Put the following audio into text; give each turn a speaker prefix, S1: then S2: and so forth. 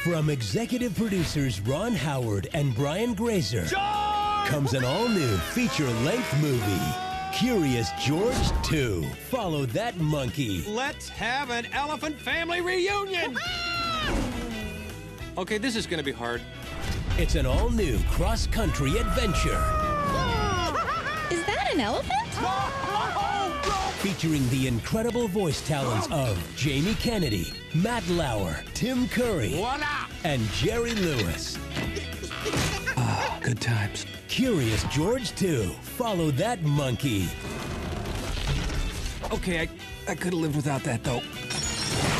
S1: From executive producers Ron Howard and Brian Grazer comes an all-new feature-length movie, Curious George 2. Follow that monkey.
S2: Let's have an elephant family reunion! Okay, this is gonna be hard.
S1: It's an all-new cross-country adventure.
S3: Is that an elephant?
S1: Featuring the incredible voice talents of Jamie Kennedy, Matt Lauer, Tim Curry, and Jerry Lewis.
S2: Ah, good times.
S1: Curious George 2. Follow that monkey.
S2: Okay, I could have lived without that, though.